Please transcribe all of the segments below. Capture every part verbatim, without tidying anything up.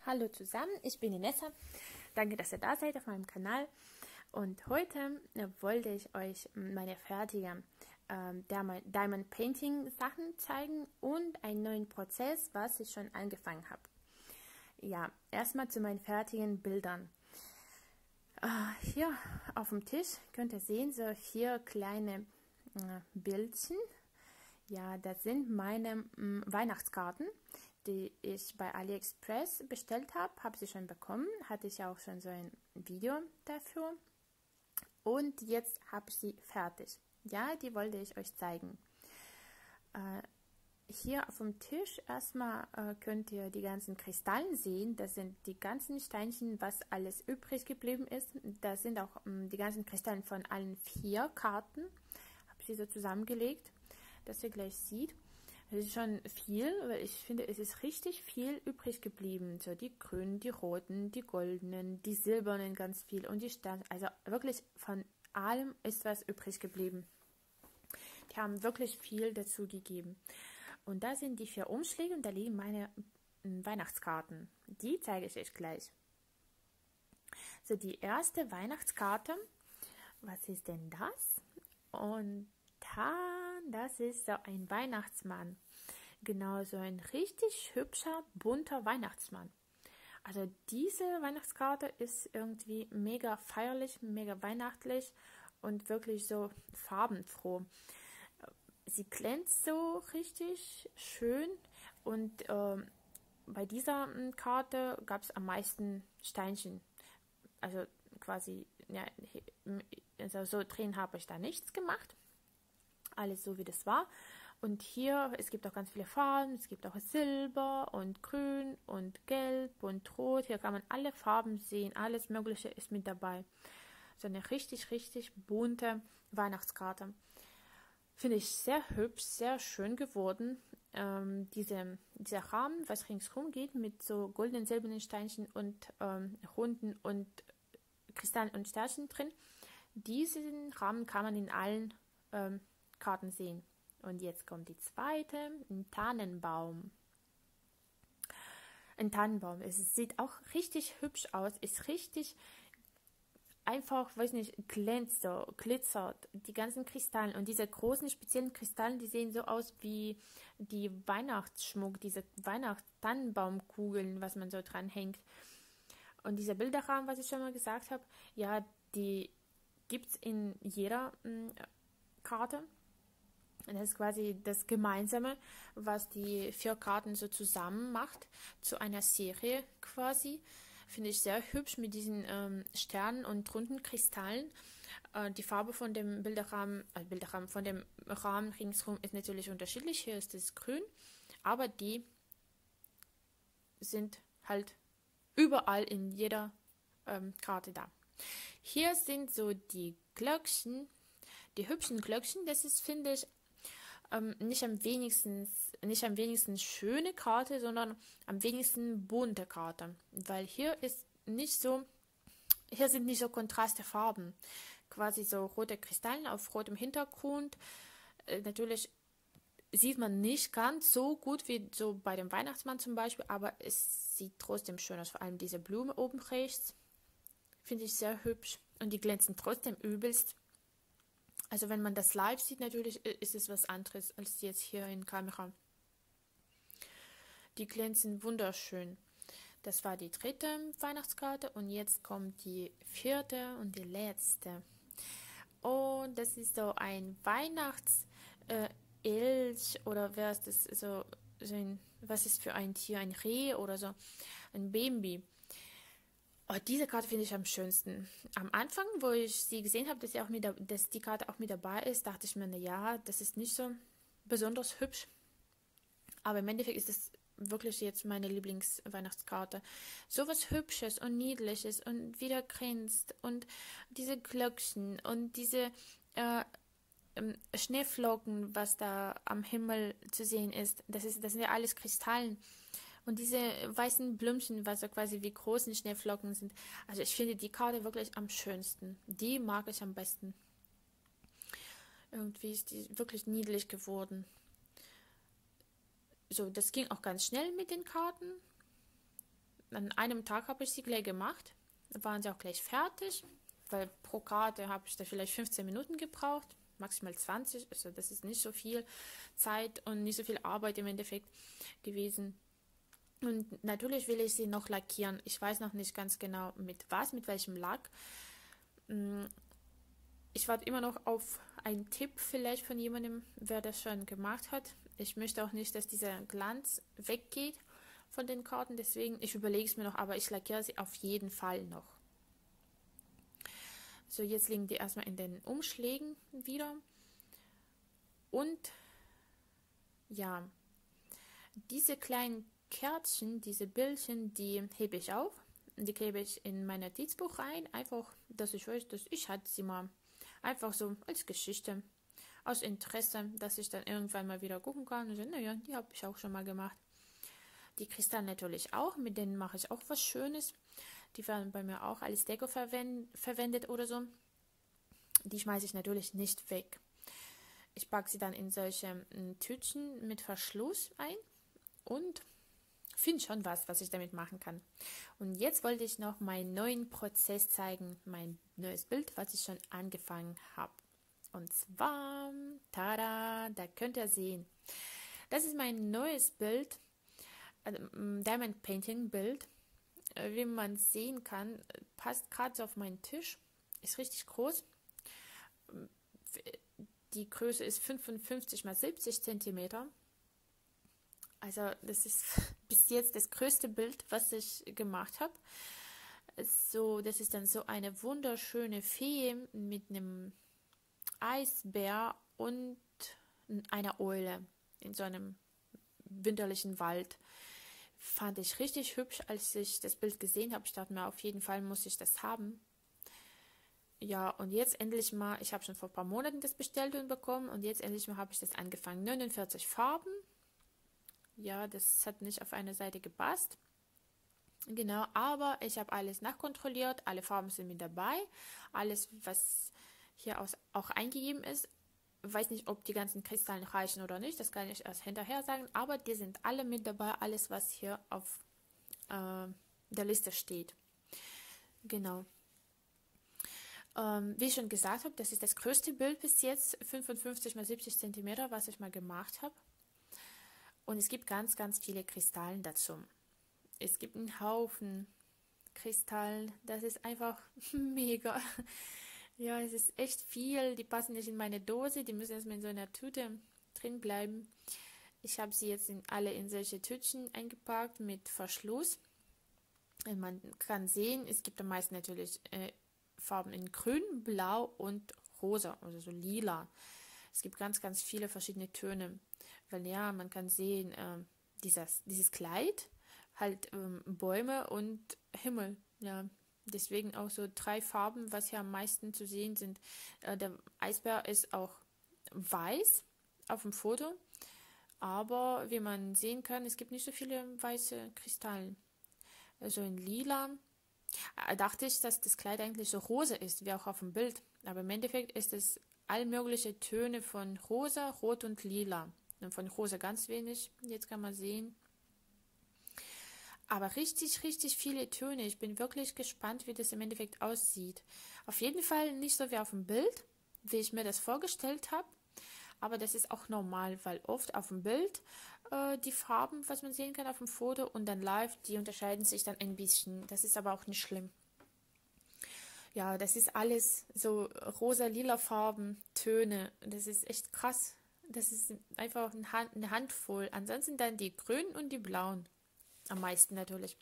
Hallo zusammen, ich bin Inessa. Danke, dass ihr da seid auf meinem Kanal. Und heute äh, wollte ich euch meine fertigen ähm, Diamond Painting Sachen zeigen und einen neuen Prozess, was ich schon angefangen habe. Ja, erstmal zu meinen fertigen Bildern. Äh, hier auf dem Tisch könnt ihr sehen, so vier kleine äh, Bildchen. Ja, das sind meine mh, Weihnachtskarten, die ich bei AliExpress bestellt habe. Habe sie schon bekommen, hatte ich auch schon so ein Video dafür. Und jetzt habe ich sie fertig. Ja, die wollte ich euch zeigen. Äh, hier auf dem Tisch erstmal äh, könnt ihr die ganzen Kristallen sehen. Das sind die ganzen Steinchen, was alles übrig geblieben ist. Das sind auch mh, die ganzen Kristallen von allen vier Karten. Habe sie so zusammengelegt, dass ihr gleich seht. Das ist schon viel, weil ich finde, es ist richtig viel übrig geblieben. So die grünen, die roten, die goldenen, die silbernen ganz viel und die Sterne. Also wirklich von allem ist was übrig geblieben. Die haben wirklich viel dazu gegeben. Und da sind die vier Umschläge und da liegen meine Weihnachtskarten. Die zeige ich euch gleich. So, die erste Weihnachtskarte. Was ist denn das? Und das ist so ein Weihnachtsmann. Genau, so ein richtig hübscher, bunter Weihnachtsmann. Also diese Weihnachtskarte ist irgendwie mega feierlich, mega weihnachtlich und wirklich so farbenfroh. Sie glänzt so richtig schön und äh, bei dieser Karte gab es am meisten Steinchen. Also quasi, ja, also so drin habe ich da nichts gemacht. Alles so, wie das war. Und hier, es gibt auch ganz viele Farben. Es gibt auch Silber und Grün und Gelb und Rot. Hier kann man alle Farben sehen. Alles Mögliche ist mit dabei. So eine richtig, richtig bunte Weihnachtskarte. Finde ich sehr hübsch, sehr schön geworden. Ähm, diese, dieser Rahmen, was ringsherum geht, mit so goldenen, silbernen Steinchen und ähm, Runden und Kristallen und Sternchen drin. Diesen Rahmen kann man in allen ähm, Karten sehen. Und jetzt kommt die zweite, ein Tannenbaum. Ein Tannenbaum. Es sieht auch richtig hübsch aus, ist richtig einfach, weiß nicht, glänzt, so, glitzert. Die ganzen Kristallen und diese großen speziellen Kristallen, die sehen so aus wie die Weihnachtsschmuck, diese Weihnachts-Tannenbaumkugeln, was man so dran hängt. Und dieser Bilderrahmen, was ich schon mal gesagt habe, ja, die gibt es in jeder mh, Karte. Das ist quasi das Gemeinsame, was die vier Karten so zusammen macht, zu einer Serie quasi. Finde ich sehr hübsch mit diesen ähm, Sternen und runden Kristallen. Äh, die Farbe von dem Bilderrahmen, äh, Bilderrahmen, von dem Rahmen ringsherum ist natürlich unterschiedlich. Hier ist es grün, aber die sind halt überall in jeder ähm, Karte da. Hier sind so die Glöckchen, die hübschen Glöckchen. Das ist, finde ich, Ähm, nicht am wenigsten nicht am wenigsten schöne Karte, sondern am wenigsten bunte Karte, weil hier ist nicht so hier sind nicht so kontraste Farben, quasi so rote Kristallen auf rotem Hintergrund. Äh, natürlich sieht man nicht ganz so gut wie so bei dem Weihnachtsmann zum Beispiel, aber es sieht trotzdem schön aus, vor allem diese Blume oben rechts finde ich sehr hübsch und die glänzen trotzdem übelst. Also wenn man das live sieht, natürlich ist es was anderes als jetzt hier in Kamera. Die glänzen wunderschön. Das war die dritte Weihnachtskarte und jetzt kommt die vierte und die letzte. Und das ist so ein Weihnachts äh, Elch oder wer ist das so, so ein, was ist für ein Tier, ein Reh oder so, ein Baby. Oh, diese Karte finde ich am schönsten. Am Anfang, wo ich sie gesehen habe, dass, sie auch mit, dass die Karte auch mit dabei ist, dachte ich mir, na ja, das ist nicht so besonders hübsch. Aber im Endeffekt ist es wirklich jetzt meine Lieblingsweihnachtskarte. So was Hübsches und Niedliches und wieder grinst und diese Glöckchen und diese äh, Schneeflocken, was da am Himmel zu sehen ist. Das ist, das sind ja alles Kristallen. Und diese weißen Blümchen, was so quasi wie großen Schneeflocken sind. Also ich finde die Karte wirklich am schönsten. Die mag ich am besten. Irgendwie ist die wirklich niedlich geworden. So, das ging auch ganz schnell mit den Karten. an einem Tag habe ich sie gleich gemacht. Da waren sie auch gleich fertig, weil pro Karte habe ich da vielleicht fünfzehn Minuten gebraucht, maximal zwanzig, also das ist nicht so viel Zeit und nicht so viel Arbeit im Endeffekt gewesen. Und natürlich will ich sie noch lackieren. Ich weiß noch nicht ganz genau mit was, mit welchem Lack. Ich warte immer noch auf einen Tipp vielleicht von jemandem, wer das schon gemacht hat. Ich möchte auch nicht, dass dieser Glanz weggeht von den Karten, deswegen, ich überlege es mir noch, aber ich lackiere sie auf jeden Fall noch. So, jetzt liegen die erstmal in den Umschlägen wieder. Und ja, diese kleinen Kärtchen, diese Bildchen, die hebe ich auf. Die klebe ich in mein Notizbuch rein, einfach, dass ich weiß, dass ich hatte sie mal einfach so als Geschichte, aus Interesse, dass ich dann irgendwann mal wieder gucken kann und so, naja, die habe ich auch schon mal gemacht. Die Kristalle natürlich auch, mit denen mache ich auch was Schönes. Die werden bei mir auch als Deko verwend verwendet oder so. Die schmeiße ich natürlich nicht weg. Ich packe sie dann in solche m, Tütchen mit Verschluss ein und finde schon was, was ich damit machen kann. Und jetzt wollte ich noch meinen neuen Prozess zeigen, mein neues Bild, was ich schon angefangen habe. Und zwar, tada, da könnt ihr sehen. Das ist mein neues Bild, äh, Diamond Painting Bild. Äh, wie man sehen kann, passt gerade so auf meinen Tisch. Ist richtig groß. Die Größe ist fünfundfünfzig mal siebzig Zentimeter. Also das ist bis jetzt das größte Bild, was ich gemacht habe. So, das ist dann so eine wunderschöne Fee mit einem Eisbär und einer Eule in so einem winterlichen Wald. Fand ich richtig hübsch, als ich das Bild gesehen habe. Ich dachte mir, auf jeden Fall muss ich das haben. Ja, und jetzt endlich mal, ich habe schon vor ein paar Monaten das bestellt und bekommen und jetzt endlich mal habe ich das angefangen. neunundvierzig Farben. Ja, das hat nicht auf eine Seite gepasst. Genau, aber ich habe alles nachkontrolliert, alle Farben sind mit dabei. Alles, was hier aus, auch eingegeben ist. Ich weiß nicht, ob die ganzen Kristallen reichen oder nicht, das kann ich erst hinterher sagen, aber die sind alle mit dabei, alles, was hier auf äh, der Liste steht. Genau. Ähm, wie ich schon gesagt habe, das ist das größte Bild bis jetzt, fünfundfünfzig mal siebzig Zentimeter, was ich mal gemacht habe. Und es gibt ganz, ganz viele Kristallen dazu. Es gibt einen Haufen Kristallen, das ist einfach mega. Ja, es ist echt viel, die passen nicht in meine Dose, die müssen erstmal in so einer Tüte drin bleiben. Ich habe sie jetzt in, alle in solche Tütchen eingepackt mit Verschluss. Und man kann sehen, es gibt am meisten natürlich äh, Farben in grün, blau und rosa, also so lila. Es gibt ganz, ganz viele verschiedene Töne, weil ja, man kann sehen, äh, dieses, dieses Kleid, halt ähm, Bäume und Himmel, ja. Deswegen auch so drei Farben, was hier am meisten zu sehen sind. Äh, der Eisbär ist auch weiß auf dem Foto, aber wie man sehen kann, es gibt nicht so viele weiße Kristalle. Also in lila äh, dachte ich, dass das Kleid eigentlich so rosa ist, wie auch auf dem Bild. Aber im Endeffekt ist es all mögliche Töne von rosa, rot und lila. Und von rosa ganz wenig, jetzt kann man sehen. Aber richtig, richtig viele Töne. Ich bin wirklich gespannt, wie das im Endeffekt aussieht. Auf jeden Fall nicht so wie auf dem Bild, wie ich mir das vorgestellt habe. Aber das ist auch normal, weil oft auf dem Bild äh, die Farben, was man sehen kann auf dem Foto und dann live, die unterscheiden sich dann ein bisschen. Das ist aber auch nicht schlimm. Ja, das ist alles so rosa-lila Farben, Töne. Das ist echt krass. Das ist einfach eine Handvoll. Ansonsten dann die grünen und die blauen. Am meisten natürlich.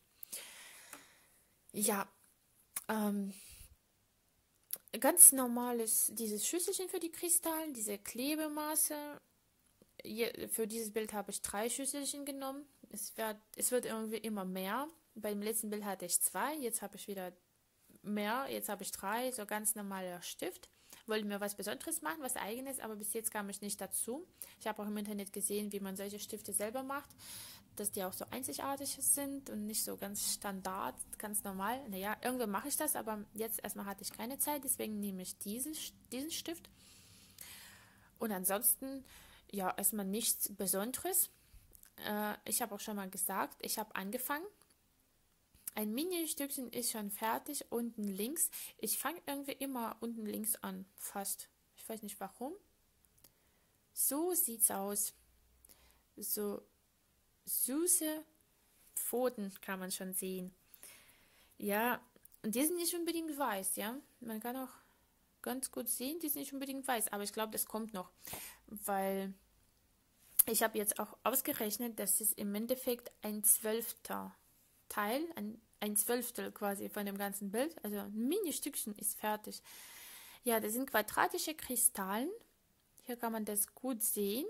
Ja, ähm, ganz normales, dieses Schüsselchen für die Kristallen, diese Klebemaße. Hier, für dieses Bild habe ich drei Schüsselchen genommen. Es wird, es wird irgendwie immer mehr. Beim letzten Bild hatte ich zwei, jetzt habe ich wieder mehr, jetzt habe ich drei, so ganz normaler Stift. Wollte mir was Besonderes machen, was Eigenes, aber bis jetzt kam ich nicht dazu. Ich habe auch im Internet gesehen, wie man solche Stifte selber macht, dass die auch so einzigartig sind und nicht so ganz Standard, ganz normal. Naja, irgendwann mache ich das, aber jetzt erstmal hatte ich keine Zeit, deswegen nehme ich diesen, diesen Stift. Und ansonsten, ja, erstmal nichts Besonderes. Äh, ich habe auch schon mal gesagt, ich habe angefangen Ein Mini-Stückchen ist schon fertig, unten links. Ich fange irgendwie immer unten links an, fast. Ich weiß nicht warum. So sieht's aus. So süße Pfoten kann man schon sehen. Ja, und die sind nicht unbedingt weiß, ja. Man kann auch ganz gut sehen, die sind nicht unbedingt weiß, aber ich glaube, das kommt noch, weil ich habe jetzt auch ausgerechnet, dass es im Endeffekt ein zwölfter Teil, ein, ein Zwölftel quasi von dem ganzen Bild, also ein Mini-Stückchen ist fertig. Ja, das sind quadratische Kristallen. Hier kann man das gut sehen.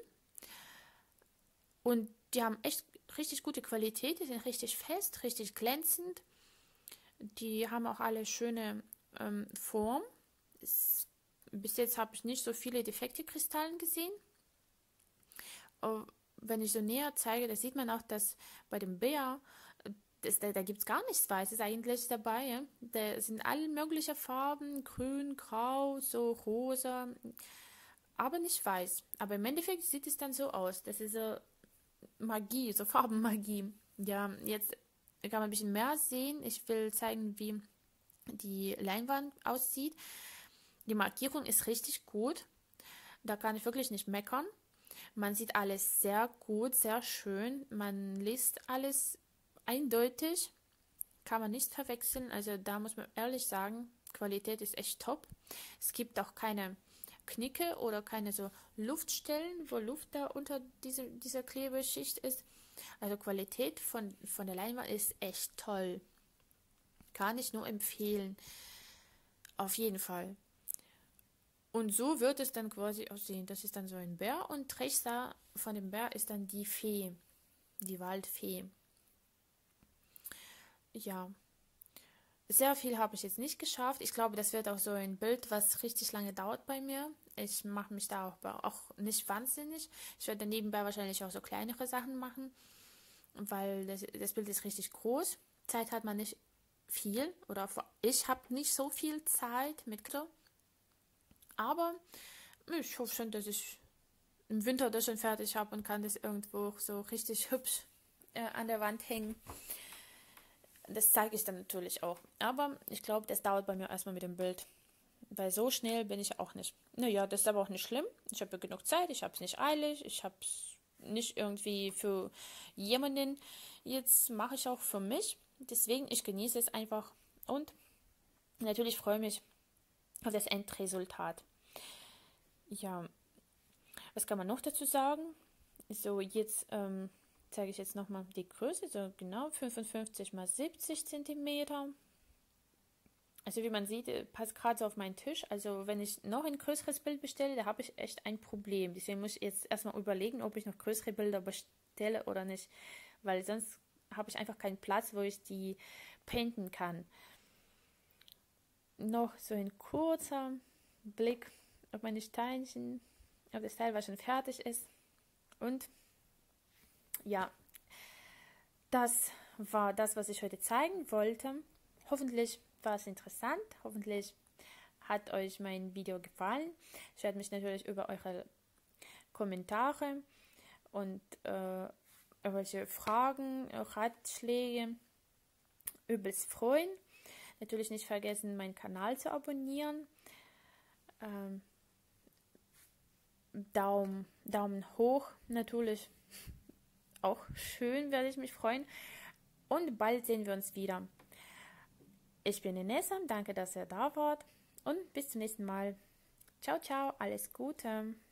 Und die haben echt richtig gute Qualität, die sind richtig fest, richtig glänzend. Die haben auch alle schöne ähm, Form. Es, bis jetzt habe ich nicht so viele defekte Kristallen gesehen. Aber wenn ich so näher zeige, da sieht man auch, dass bei dem Bär, das, da, da gibt es gar nichts Weißes eigentlich dabei. Ja? Da sind alle möglichen Farben, grün, grau, so rosa, aber nicht weiß. Aber im Endeffekt sieht es dann so aus. Das ist so Magie, so Farbenmagie. Ja, jetzt kann man ein bisschen mehr sehen. Ich will zeigen, wie die Leinwand aussieht. Die Markierung ist richtig gut. Da kann ich wirklich nicht meckern. Man sieht alles sehr gut, sehr schön. Man liest alles eindeutig. Kann man nicht verwechseln. Also da muss man ehrlich sagen, Qualität ist echt top. Es gibt auch keine Knicke oder keine so Luftstellen, wo Luft da unter diese, dieser Klebeschicht ist. Also Qualität von, von der Leinwand ist echt toll. Kann ich nur empfehlen. Auf jeden Fall. Und so wird es dann quasi aussehen. Das ist dann so ein Bär und Trächster von dem Bär ist dann die Fee, die Waldfee. Ja, sehr viel habe ich jetzt nicht geschafft. Ich glaube, das wird auch so ein Bild, was richtig lange dauert bei mir. Ich mache mich da auch, auch nicht wahnsinnig. Ich werde nebenbei wahrscheinlich auch so kleinere Sachen machen, weil das, das Bild ist richtig groß. Zeit hat man nicht viel oder ich habe nicht so viel Zeit mit Klo. Aber ich hoffe schon, dass ich im Winter das schon fertig habe und kann das irgendwo so richtig hübsch äh, an der Wand hängen. Das zeige ich dann natürlich auch. Aber ich glaube, das dauert bei mir erstmal mit dem Bild. Weil so schnell bin ich auch nicht. Naja, das ist aber auch nicht schlimm. Ich habe ja genug Zeit, ich habe es nicht eilig, ich habe es nicht irgendwie für jemanden. Jetzt mache ich auch für mich. Deswegen, ich genieße es einfach. Und natürlich freue ich mich auf das Endresultat. Ja, was kann man noch dazu sagen? So, jetzt ähm, zeige ich jetzt nochmal die Größe, so genau fünfundfünfzig mal siebzig Zentimeter. Also wie man sieht, passt gerade so auf meinen Tisch. Also wenn ich noch ein größeres Bild bestelle, da habe ich echt ein Problem. Deswegen muss ich jetzt erstmal überlegen, ob ich noch größere Bilder bestelle oder nicht. Weil sonst habe ich einfach keinen Platz, wo ich die painten kann. Noch so ein kurzer Blick auf meine Steinchen, auf das Teil, was schon fertig ist. Und ja, das war das, was ich heute zeigen wollte. Hoffentlich war es interessant. Hoffentlich hat euch mein Video gefallen. Ich werde mich natürlich über eure Kommentare und äh, irgendwelche Fragen, Ratschläge übelst freuen. Natürlich nicht vergessen, meinen Kanal zu abonnieren. Ähm, Daumen, Daumen hoch, natürlich auch schön, werde ich mich freuen. Und bald sehen wir uns wieder. Ich bin Inessa, danke, dass ihr da wart und bis zum nächsten Mal. Ciao, ciao, alles Gute.